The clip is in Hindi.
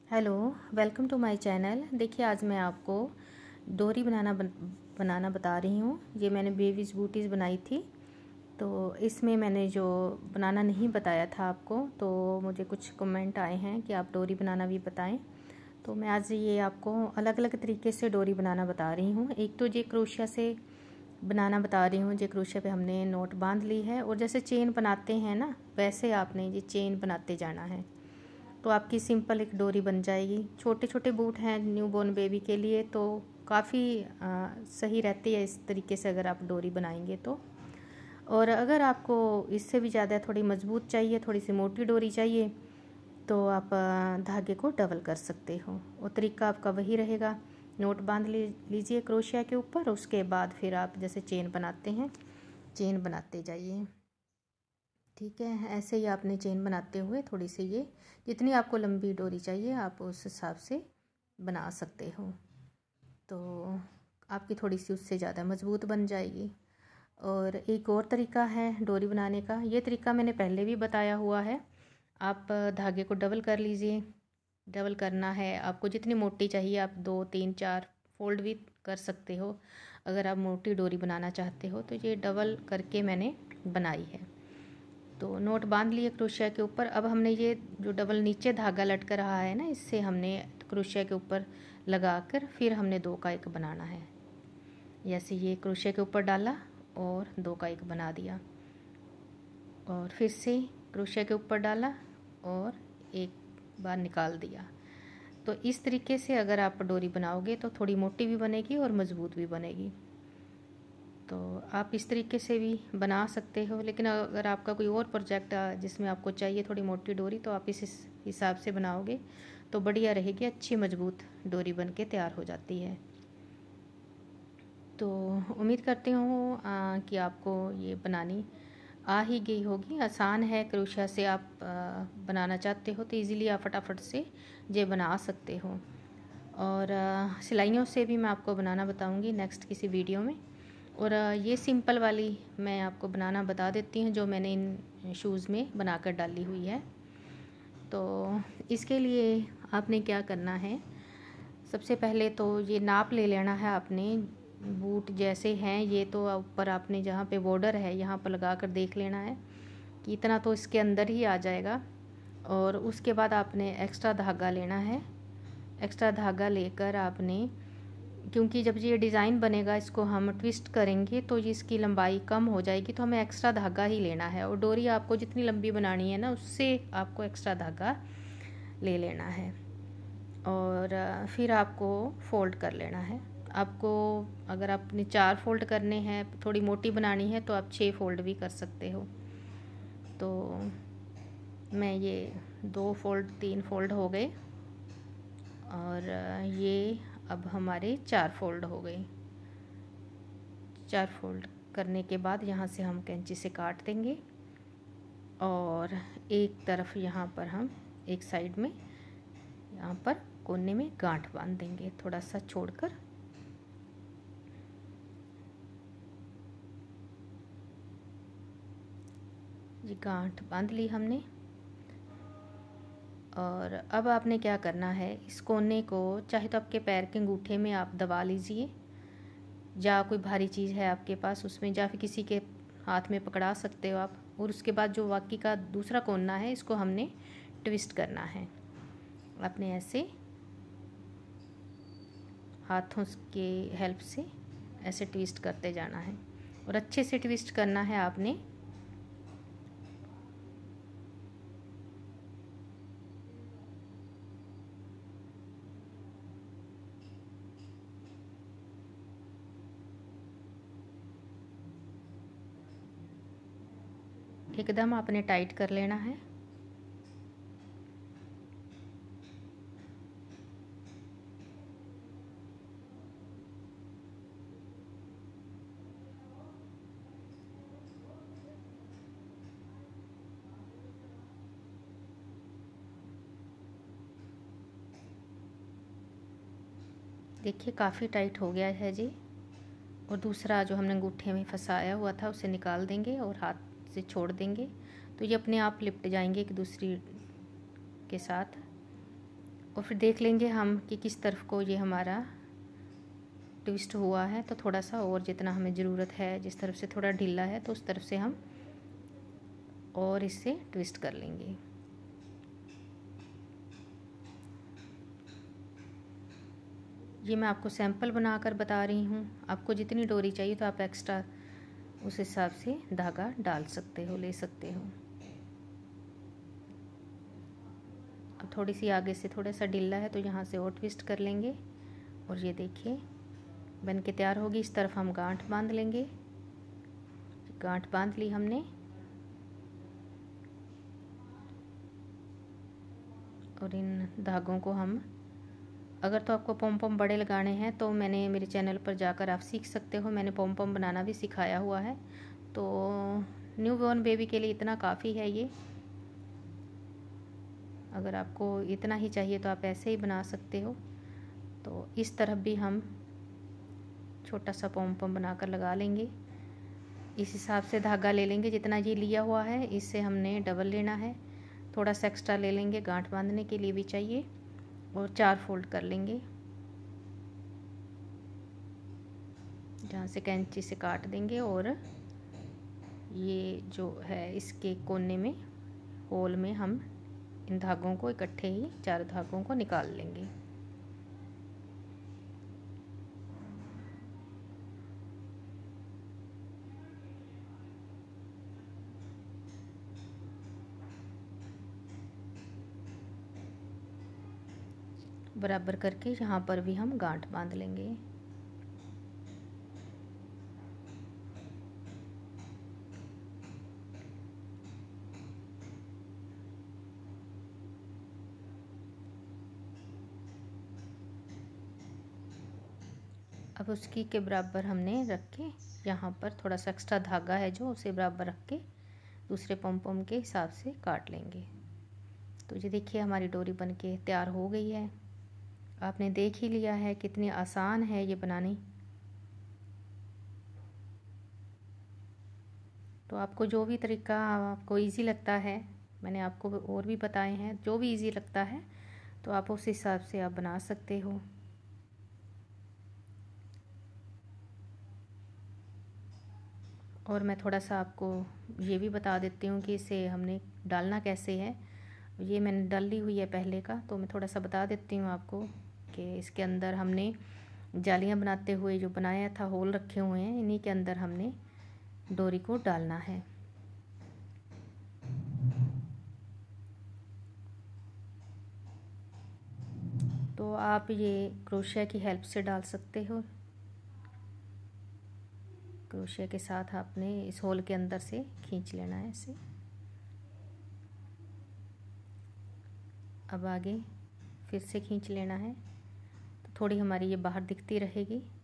Hello, welcome to my channel. देखिए आज मैं आपको डोरी बनाना बता रही हूँ। ये मैंने बेबीज बूटीज़ बनाई थी। तो इसमें मैंने जो बनाना नहीं बताया था आपको, तो मुझे कुछ कमेंट आए हैं कि आप डोरी बनाना भी बताएं। तो मैं आज ये आपको अलग अलग तरीके से डोरी बनाना बता रही हूँ। एक तो ये क्रोशिया से बनाना बता रही हूँ। ये क्रोशिया पे हमने नोट बांध ली है और जैसे चेन बनाते हैं ना, वैसे आपने ये चेन बनाते जाना है तो आपकी सिंपल एक डोरी बन जाएगी। छोटे छोटे बूट हैं न्यू बॉर्न बेबी के लिए, तो काफ़ी सही रहती है इस तरीके से अगर आप डोरी बनाएंगे तो। और अगर आपको इससे भी ज़्यादा थोड़ी मज़बूत चाहिए, थोड़ी सी मोटी डोरी चाहिए, तो आप धागे को डबल कर सकते हो। वो तरीका आपका वही रहेगा। नोट बांध लीजिए क्रोशिया के ऊपर, उसके बाद फिर आप जैसे चेन बनाते हैं, चेन बनाते जाइए। ठीक है, ऐसे ही आपने चेन बनाते हुए थोड़ी सी ये जितनी आपको लंबी डोरी चाहिए आप उस हिसाब से बना सकते हो, तो आपकी थोड़ी सी उससे ज़्यादा मज़बूत बन जाएगी। और एक और तरीका है डोरी बनाने का, ये तरीका मैंने पहले भी बताया हुआ है। आप धागे को डबल कर लीजिए। डबल करना है आपको, जितनी मोटी चाहिए आप 2 3 4 फोल्ड भी कर सकते हो। अगर आप मोटी डोरी बनाना चाहते हो तो ये डबल करके मैंने बनाई है। तो नोट बांध लिए क्रोशिया के ऊपर। अब हमने ये जो डबल नीचे धागा लटक रहा है ना, इससे हमने क्रोशिया के ऊपर लगाकर फिर हमने 2 का 1 बनाना है। जैसे ये क्रोशिया के ऊपर डाला और 2 का 1 बना दिया, और फिर से क्रोशिया के ऊपर डाला और एक बार निकाल दिया। तो इस तरीके से अगर आप डोरी बनाओगे तो थोड़ी मोटी भी बनेगी और मज़बूत भी बनेगी। तो आप इस तरीके से भी बना सकते हो। लेकिन अगर आपका कोई और प्रोजेक्ट जिसमें आपको चाहिए थोड़ी मोटी डोरी, तो आप इस हिसाब से बनाओगे तो बढ़िया रहेगी, अच्छी मजबूत डोरी बन के तैयार हो जाती है। तो उम्मीद करती हूँ कि आपको ये बनानी आ ही गई होगी। आसान है, क्रोशिया से आप बनाना चाहते हो तो इजीली आप फटाफट से ये बना सकते हो। और सिलाइयों से भी मैं आपको बनाना बताऊंगी नेक्स्ट किसी वीडियो में। और ये सिंपल वाली मैं आपको बनाना बता देती हूँ जो मैंने इन शूज़ में बनाकर डाली हुई है। तो इसके लिए आपने क्या करना है, सबसे पहले तो ये नाप ले लेना है आपने। बूट जैसे हैं ये, तो ऊपर आपने जहाँ पे बॉर्डर है यहाँ पर लगा कर देख लेना है कि इतना तो इसके अंदर ही आ जाएगा। और उसके बाद आपने एक्स्ट्रा धागा लेना है। एक्स्ट्रा धागा लेकर आपने, क्योंकि जब ये डिज़ाइन बनेगा इसको हम ट्विस्ट करेंगे तो इसकी लंबाई कम हो जाएगी, तो हमें एक्स्ट्रा धागा ही लेना है। और डोरी आपको जितनी लंबी बनानी है ना, उससे आपको एक्स्ट्रा धागा ले लेना है। और फिर आपको फ़ोल्ड कर लेना है। आपको अगर आपने 4 फोल्ड करने हैं, थोड़ी मोटी बनानी है, तो आप 6 फोल्ड भी कर सकते हो। तो मैं ये 2 फोल्ड 3 फोल्ड हो गए, और ये अब हमारे 4 फोल्ड हो गए। 4 फोल्ड करने के बाद यहाँ से हम कैंची से काट देंगे, और एक तरफ यहाँ पर हम एक साइड में यहाँ पर कोने में गांठ बांध देंगे, थोड़ा सा छोड़कर। ये गांठ बांध ली हमने। और अब आपने क्या करना है, इस कोने को चाहे तो आपके पैर के अंगूठे में आप दबा लीजिए, या कोई भारी चीज़ है आपके पास उसमें, या फिर किसी के हाथ में पकड़ा सकते हो आप। और उसके बाद जो बाकी का दूसरा कोना है इसको हमने ट्विस्ट करना है। आपने ऐसे हाथों के हेल्प से ऐसे ट्विस्ट करते जाना है, और अच्छे से ट्विस्ट करना है आपने। एकदम आपने टाइट कर लेना है। देखिए काफ़ी टाइट हो गया है जी। और दूसरा जो हमने अंगूठे में फंसाया हुआ था उसे निकाल देंगे और हाथ से छोड़ देंगे, तो ये अपने आप लिपट जाएंगे एक दूसरी के साथ। और फिर देख लेंगे हम कि किस तरफ को ये हमारा ट्विस्ट हुआ है। तो थोड़ा सा और जितना हमें ज़रूरत है, जिस तरफ से थोड़ा ढीला है तो उस तरफ से हम और इससे ट्विस्ट कर लेंगे। ये मैं आपको सैंपल बनाकर बता रही हूँ। आपको जितनी डोरी चाहिए तो आप एक्स्ट्रा उस हिसाब से धागा डाल सकते हो, ले सकते हो। अब थोड़ी सी आगे से थोड़ा सा ढीला है तो यहाँ से और ट्विस्ट कर लेंगे और ये देखिए बन के तैयार होगी। इस तरफ हम गांठ बांध लेंगे। गांठ बांध ली हमने और इन धागों को हम, अगर तो आपको पॉम पॉम बड़े लगाने हैं तो मैंने मेरे चैनल पर जाकर आप सीख सकते हो। मैंने पॉम पॉम बनाना भी सिखाया हुआ है। तो न्यू बॉर्न बेबी के लिए इतना काफ़ी है ये। अगर आपको इतना ही चाहिए तो आप ऐसे ही बना सकते हो। तो इस तरफ भी हम छोटा सा पॉम पॉम बनाकर लगा लेंगे। इस हिसाब से धागा ले लेंगे, जितना ये लिया हुआ है इससे हमने डबल लेना है। थोड़ा सा एक्स्ट्रा ले लेंगे, गांठ बांधने के लिए भी चाहिए। और 4 फोल्ड कर लेंगे, जहाँ से कैंची से काट देंगे और ये जो है इसके कोने में होल में हम इन धागों को इकट्ठे ही 4 धागों को निकाल लेंगे। बराबर करके यहाँ पर भी हम गांठ बांध लेंगे। अब उसकी के बराबर हमने रख के यहाँ पर थोड़ा सा एक्स्ट्रा धागा है जो उसे बराबर रख के दूसरे पॉम पॉम के हिसाब से काट लेंगे। तो ये देखिए हमारी डोरी बन के तैयार हो गई है। आपने देख ही लिया है कितनी आसान है ये बनानी। तो आपको जो भी तरीका आपको इजी लगता है, मैंने आपको और भी बताए हैं, जो भी इजी लगता है तो आप उस हिसाब से आप बना सकते हो। और मैं थोड़ा सा आपको ये भी बता देती हूँ कि इसे हमने डालना कैसे है। ये मैंने डाल ली हुई है पहले का, तो मैं थोड़ा सा बता देती हूँ आपको कि इसके अंदर हमने जालियाँ बनाते हुए जो बनाया था होल रखे हुए हैं, इन्हीं के अंदर हमने डोरी को डालना है। तो आप ये क्रोशिया की हेल्प से डाल सकते हो। क्रोशिया के साथ आपने इस होल के अंदर से खींच लेना है इसे। अब आगे फिर से खींच लेना है, तो थोड़ी हमारी ये बाहर दिखती रहेगी।